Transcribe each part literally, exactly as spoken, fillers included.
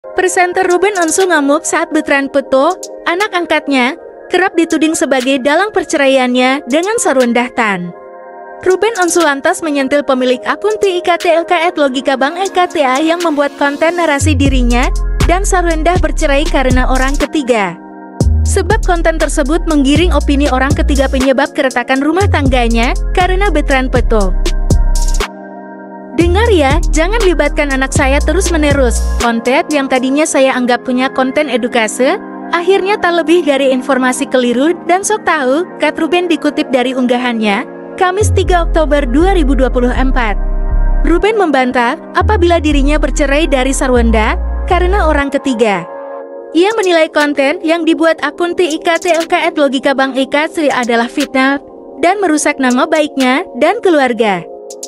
Presenter Ruben Onsu ngamuk saat Bertrand Peto, anak angkatnya, kerap dituding sebagai dalang perceraiannya dengan Sarwendah Tan. Ruben Onsu lantas menyentil pemilik akun T I K T L K at Logika Bang E K T A yang membuat konten narasi dirinya dan Sarwendah bercerai karena orang ketiga. Sebab konten tersebut menggiring opini orang ketiga penyebab keretakan rumah tangganya karena Bertrand Peto. Dengar ya, jangan libatkan anak saya terus-menerus. Konten yang tadinya saya anggap punya konten edukase, akhirnya tak lebih dari informasi keliru dan sok tahu, kat Ruben dikutip dari unggahannya, Kamis tiga Oktober dua ribu dua puluh empat. Ruben membantah apabila dirinya bercerai dari Sarwendah karena orang ketiga. Ia menilai konten yang dibuat akun T I K T L K at Logika Bang E K T A adalah fitnah dan merusak nama baiknya dan keluarga.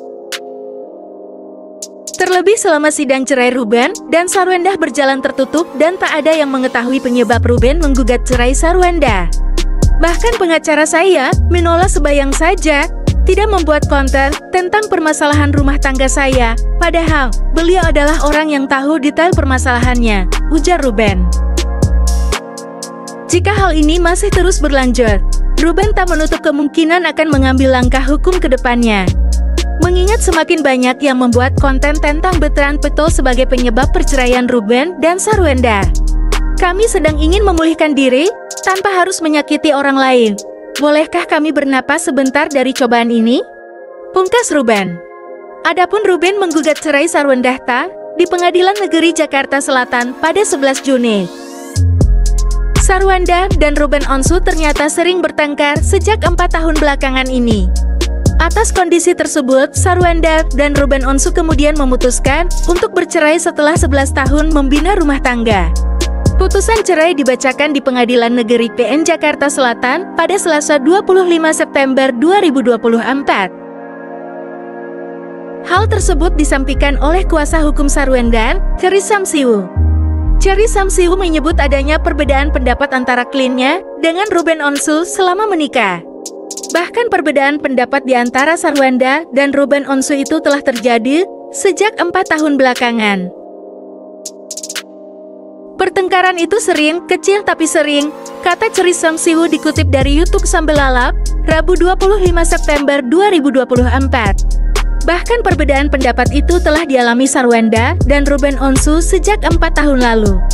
Terlebih selama sidang cerai Ruben dan Sarwendah berjalan tertutup dan tak ada yang mengetahui penyebab Ruben menggugat cerai Sarwendah. Bahkan pengacara saya, Minola Sebayang saja, tidak membuat konten tentang permasalahan rumah tangga saya, padahal beliau adalah orang yang tahu detail permasalahannya, ujar Ruben. Jika hal ini masih terus berlanjut, Ruben tak menutup kemungkinan akan mengambil langkah hukum ke depannya. Mengingat semakin banyak yang membuat konten tentang Bertrand Peto sebagai penyebab perceraian Ruben dan Sarwendah. Kami sedang ingin memulihkan diri, tanpa harus menyakiti orang lain. Bolehkah kami bernapas sebentar dari cobaan ini? Pungkas Ruben. Adapun Ruben menggugat cerai Sarwendah Ta di Pengadilan Negeri Jakarta Selatan pada sebelas Juni. Sarwendah dan Ruben Onsu ternyata sering bertengkar sejak empat tahun belakangan ini. Atas kondisi tersebut, Sarwendah dan Ruben Onsu kemudian memutuskan untuk bercerai setelah sebelas tahun membina rumah tangga. Putusan cerai dibacakan di Pengadilan Negeri P N Jakarta Selatan pada Selasa dua puluh lima September dua ribu dua puluh empat. Hal tersebut disampaikan oleh kuasa hukum Sarwendah, Ceris Samsiu. Ceris Samsiu menyebut adanya perbedaan pendapat antara kliennya dengan Ruben Onsu selama menikah. Bahkan perbedaan pendapat di antara Sarwendah dan Ruben Onsu itu telah terjadi sejak empat tahun belakangan. Pertengkaran itu sering, kecil tapi sering, kata Ceris Samsiu dikutip dari YouTube Sambelalap, Rabu dua puluh lima September dua ribu dua puluh empat. Bahkan perbedaan pendapat itu telah dialami Sarwendah dan Ruben Onsu sejak empat tahun lalu.